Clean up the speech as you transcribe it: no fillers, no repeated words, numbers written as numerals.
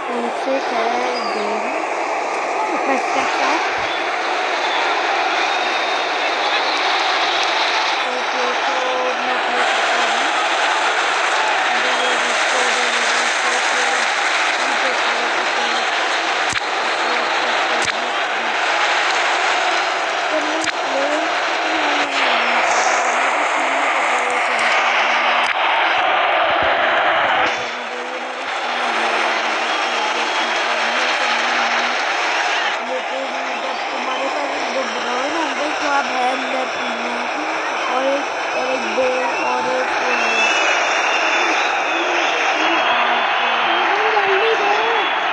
ऐसे कर दे बस चाचा। तो मैं प्ले करता हूँ। अभी ये रिस्टोर होगा तो नीचे से